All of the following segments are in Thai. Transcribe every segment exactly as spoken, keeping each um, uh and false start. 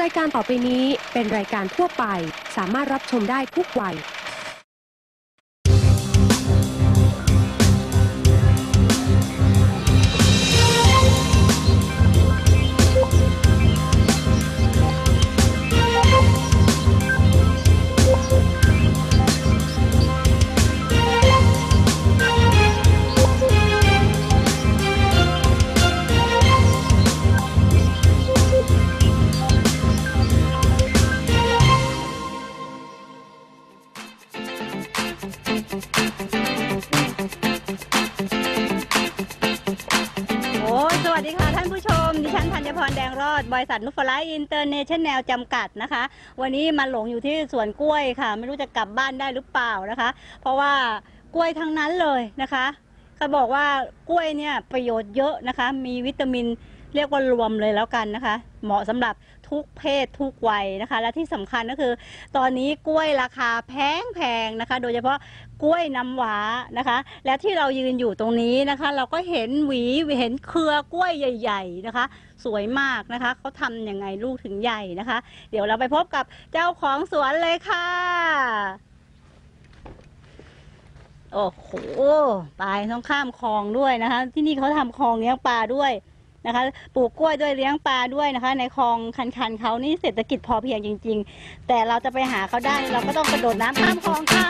ายการต่อไปนี้เป็นรายการทั่วไปสามารถรับชมได้ทุกวัยสวัสดีค่ะท่านผู้ชมดิฉันธัญพรแดงรอดบริษัทนุชฟลายอินเตอร์เนชั่นแนลจำกัดนะคะวันนี้มาหลงอยู่ที่สวนกล้วยค่ะไม่รู้จะกลับบ้านได้หรือเปล่านะคะเพราะว่ากล้วยทั้งนั้นเลยนะคะเขาบอกว่ากล้วยเนี่ยประโยชน์เยอะนะคะมีวิตามินเรียกว่ารวมเลยแล้วกันนะคะเหมาะสำหรับทุกเพศทุกวัยนะคะและที่สำคัญก็คือตอนนี้กล้วยราคาแพงแพงนะคะโดยเฉพาะกล้วยน้ำว้านะคะและที่เรายืนอยู่ตรงนี้นะคะเราก็เห็นหวีเห็นเครือกล้วยใหญ่ๆนะคะสวยมากนะคะเขาทำยังไงลูกถึงใหญ่นะคะเดี๋ยวเราไปพบกับเจ้าของสวนเลยค่ะโอ้โหปลาต้องข้ามคลองด้วยนะคะที่นี่เขาทำคลองเลี้ยงปลาด้วยนะคะปลูกกล้วยด้วยเลี้ยงปลาด้วยนะคะในคลองคันๆเขานี่เศรษฐกิจพอเพียงจริงๆแต่เราจะไปหาเขาได้เราก็ต้องกระโดดน้ำข้ามคลองค่ะ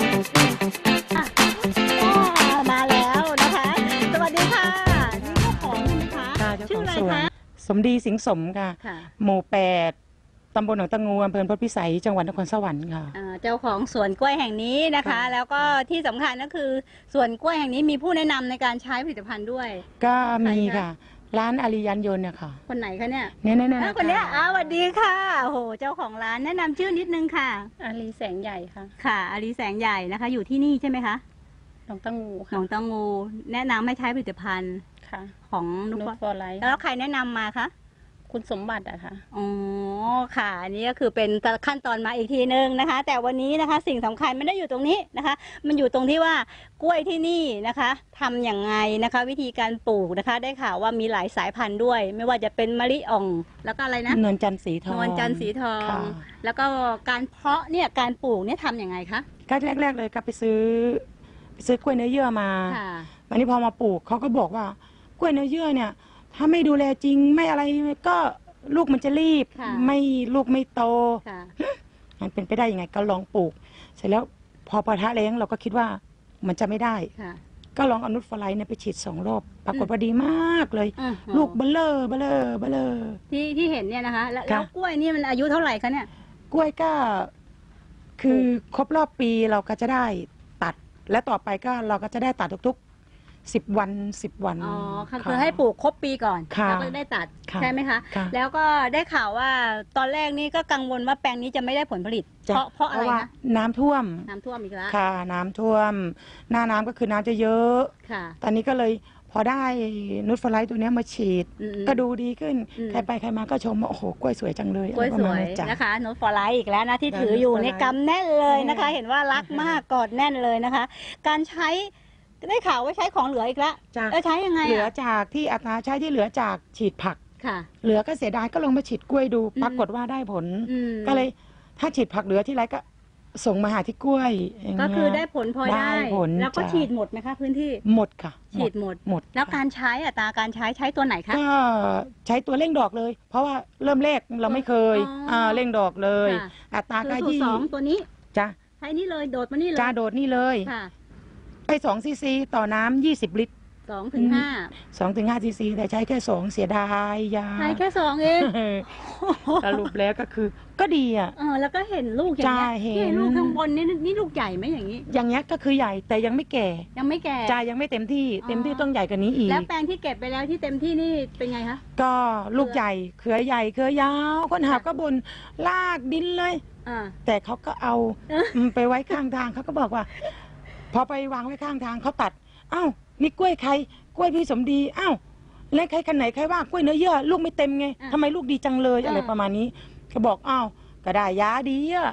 มาแล้วนะคะสวัสดีค่ะนี่เจ้าของใช่ไหมคะชื่ออะไรคะสมดีสิงห์สมค่ะหมู่แปดตำบลหนองตะงูอำเภอพลพิสัยจังหวัดนครสวรรค์ค่ะเจ้าของสวนกล้วยแห่งนี้นะคะแล้วก็ที่สำคัญก็คือสวนกล้วยแห่งนี้มีผู้แนะนำในการใช้ผลิตภัณฑ์ด้วยก็มีค่ะร้านอารียันยนต์เนี่ยค่ะคนไหนคะเนี่ยเนี่ยเนี่ยคนนี้อ้าวสวัสดีค่ะโอ้โหเจ้าของร้านแนะนำชื่อนิดนึงค่ะอารีแสงใหญ่ค่ะค่ะอารีแสงใหญ่นะคะอยู่ที่นี่ใช่ไหมคะหนองตะงูค่ะหนองตะงูแนะนำให้ใช้ผลิตภัณฑ์ค่ะของนุชฟลายแล้วใครแนะนำมาคะคุณสมบัติอะค่ะอ๋อค่ะอันนี้ก็คือเป็นขั้นตอนมาอีกทีนึงนะคะแต่วันนี้นะคะสิ่งสำคัญไม่ได้อยู่ตรงนี้นะคะมันอยู่ตรงที่ว่ากล้วยที่นี่นะคะทำอย่างไงนะคะวิธีการปลูกนะคะได้ข่าวว่ามีหลายสายพันธุ์ด้วยไม่ว่าจะเป็นมะลิอ่องแล้วก็อะไรนะนวลจันทร์สีทองนวลจันทร์สีทองแล้วก็การเพาะเนี่ยการปลูกเนี่ยทำอย่างไงคะก็แรกๆเลยก็ไปซื้อไปซื้อกล้วยเนื้อเยื่อมาวันนี้พอมาปลูกเขาก็บอกว่ากล้วยเนื้อเยื่อเนี่ยถ้าไม่ดูแลจริงไม่อะไรก็ลูกมันจะรีบไม่ลูกไม่โตมันเป็นไปได้ยังไงก็ลองปลูกเสร็จแล้วพอปะทะแล้งเราก็คิดว่ามันจะไม่ได้ก็ลองเอานุชฟลายเนี่ยไปฉีดสองรอบปรากฏว่าดีมากเลยลูกเบลเลอร์เบลเลอร์เบลเลอร์ที่ที่เห็นเนี่ยนะคะแล้วกล้วยนี่มันอายุเท่าไหร่คะเนี่ยกล้วยก็คือครบรอบปีเราก็จะได้ตัดและต่อไปก็เราก็จะได้ตัดทุกสิบวันสิบวันอ๋อคือให้ปลูกครบปีก่อนแล้วก็ได้ตัดใช่ไหมคะแล้วก็ได้ข่าวว่าตอนแรกนี่ก็กังวลว่าแปลงนี้จะไม่ได้ผลผลิตเพราะเพราะอะไรคะน้ำท่วมน้ำท่วมอีกแล้วค่ะน้ำท่วมหน้าน้ำก็คือน้ำจะเยอะค่ะตอนนี้ก็เลยพอได้นุชฟลายตัวนี้มาฉีดก็ดูดีขึ้นใครไปใครมาก็ชมว่าโอ้โหกล้วยสวยจังเลยกล้วยสวยนะคะนุชฟลายอีกแล้วนะที่ถืออยู่ในกำแน่นเลยนะคะเห็นว่ารักมากกอดแน่นเลยนะคะการใช้ได้ข่าวว่าใช้ของเหลืออีกแล้วแล้วใช้ยังไงเหลือจากที่อัตราใช้ที่เหลือจากฉีดผักค่ะเหลือก็เสียดายก็ลองมาฉีดกล้วยดูปรากฏว่าได้ผลก็เลยถ้าฉีดผักเหลือที่ไรก็ส่งมาหาที่กล้วยก็คือได้ผลพอได้แล้วก็ฉีดหมดไหมคะพื้นที่หมดค่ะฉีดหมดหมดแล้วการใช้อัตราการใช้ใช้ตัวไหนคะก็ใช้ตัวเร่งดอกเลยเพราะว่าเริ่มแรกเราไม่เคยอ่าเร่งดอกเลยอัตราการที่สองตัวนี้จ้ะใช้นี่เลยโดดมานี่เลยจ้าโดดนี่เลยไปสองซีซีต่อน้ำยี่สิบลิตรสองถึงห้าสองถึงห้าซีซีแต่ใช้แค่สองเสียดายยาใช้แค่สองเองสรุปแล้วก็คือก็ดีอ่ะเออแล้วก็เห็นลูกอย่างเงี้ยเห็นลูกข้างบนนี่นี่ลูกใหญ่ไหมอย่างนี้อย่างเงี้ยก็คือใหญ่แต่ยังไม่แก่ยังไม่แก่จ่ายังไม่เต็มที่เต็มที่ต้องใหญ่กว่านี้อีกแล้วแปลงที่เก็บไปแล้วที่เต็มที่นี่เป็นไงคะก็ลูกใหญ่เครือใหญ่เครือยาวคนหาก็บนลากดินเลยแต่เขาก็เอาไปไว้ข้างทางเขาก็บอกว่าพอไปวางไว้ข้างทางเขาตัดอ้าวนี่กล้วยใครกล้วยพี่สมดีอ้าวแล้วใครกันไหนใครว่ากล้วยเนื้อเยื่อลูกไม่เต็มไงทำไมลูกดีจังเลยอะไรประมาณนี้เขาบอกอ้าวก็ได้ยาดีอ่ะ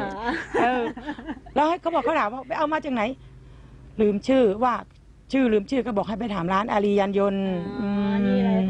แล้วเขาบอกเขาถามว่าไปเอามาจากไหนลืมชื่อว่า ชื่อลืมชื่อก็บอกให้ไปถามร้านอารียันยนต์นี่เลยค่ะร้าน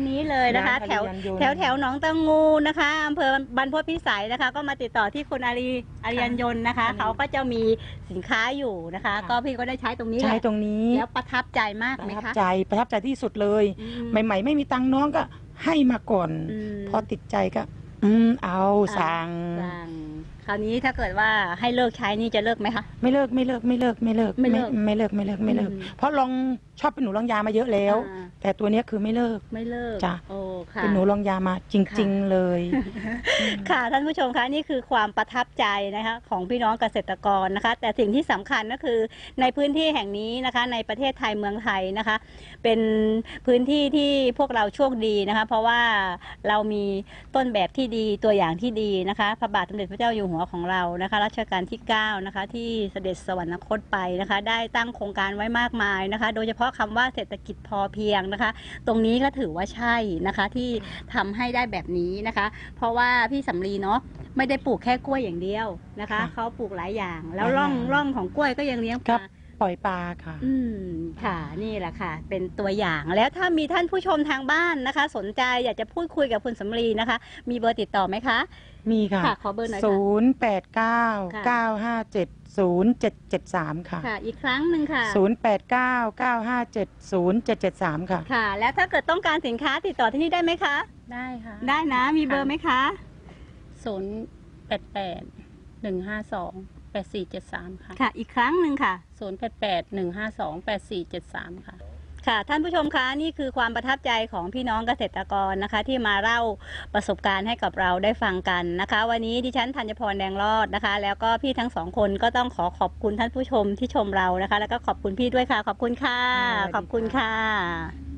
นี้เลยนะคะร้านแถวอารียันยนต์แถวแถวหนองตะงูนะคะอำเภอบรรพตพิสัยนะคะ ก็มาติดต่อที่คุณอารีอารียันยนต์นะคะอันนี้เขาก็จะมีสินค้าอยู่นะคะค่ะก็พี่ก็ได้ใช้ตรงนี้แหใช้ละตรงนี้แล้วประทับใจมากปไหมระทับคะใจประทับใจที่สุดเลยอืมใหม่ๆไม่มีตังค์น้องก็ให้มาก่อนอืมพอติดใจก็ อืมเอาสั่งสั่งคราวนี้ถ้าเกิดว่าให้เลิกใช้นี่จะเลิกไหมคะไม่เลิกไม่เลิกไม่เลิกไม่เลิกไม่เลิกไม่เลิกไม่เลิกไม่เลิกอืมเพราะลองชอบเป็นหนูลองยามาเยอะแล้วอ่าแต่ตัวเนี้ยคือไม่เลิกไม่เลิกจ้ะโอ้ค่ะเป็นหนูลองยามาจริง ๆ เลยค่ะท่านผู้ชมคะนี่คือความประทับใจนะคะของพี่น้องเกษตรกรนะคะ แต่สิ่งที่สำคัญก็คือในพื้นที่แห่งนี้นะคะในประเทศไทยเมืองไทยนะคะ เป็นพื้นที่ที่พวกเราโชคดีนะคะ เพราะว่าเรามีต้นแบบที่ดีตัวอย่างที่ดีนะคะ พระบาทสมเด็จพระเจ้าอยู่หัวของเรานะคะรัชกาลที่เก้านะคะที่เสด็จสวรรคตไปนะคะ ได้ตั้งโครงการไว้มากมายนะคะ โดยเฉพาะคำว่าเศรษฐกิจพอเพียงนะคะ ตรงนี้ก็ถือว่าใช่นะคะที่ทำให้ได้แบบนี้นะคะ เพราะว่าพี่สำลีเนาะไม่ได้ปลูกแค่กล้วยอย่างเดียวนะคะค่ะเขาปลูกหลายอย่าง แล้วหลายร่องอย่างร่องของกล้วยก็ยังเลี้ยงปครัลาบ ปล่อยปลาค่ะอืมค่ะนี่แหละค่ะ เป็นตัวอย่างแล้วถ้ามีท่านผู้ชมทางบ้านนะคะ สนใจอยากจะพูดคุยกับคุณสำลีนะคะ มีเบอร์ติดต่อไหมคะมีค่ะค่ะขอเบอร์หน่อยค่ะศูนย์แปดเก้าค่ะเก้าห้าเจ็ดศูนย์เจ็ดเจ็ดสามค่ะค่ะ อีกครั้งหนึ่งค่ะศูนย์แปดเก้าเก้าห้าเจ็ดศูนย์เจ็ดเจ็ดสามค่ะค่ะ แล้วถ้าเกิดต้องการสินค้าติดต่อที่นี่ได้ไหมคะได้ค่ะได้นะมีเบอร์ไหมคะศูนย์แปดแปดหนึ่งห้าสองแปดสี่เจ็ดสามค่ะค่ะ อีกครั้งหนึ่งค่ะศูนย์แปดแปดหนึ่งห้าสองแปดสี่เจ็ดสามค่ะค่ะท่านผู้ชมคะนี่คือความประทับใจของพี่น้องเกษตรกรนะคะ ที่มาเล่าประสบการณ์ให้กับเราได้ฟังกันนะคะ วันนี้ดิฉันธัญพรแดงรอดนะคะ แล้วก็พี่ทั้งสองคนก็ต้องขอขอบคุณท่านผู้ชมที่ชมเรานะคะ แล้วก็ขอบคุณพี่ด้วยค่ะ ขอบคุณค่ะค่ะสวัสดีค่ะขอบคุณค่ะ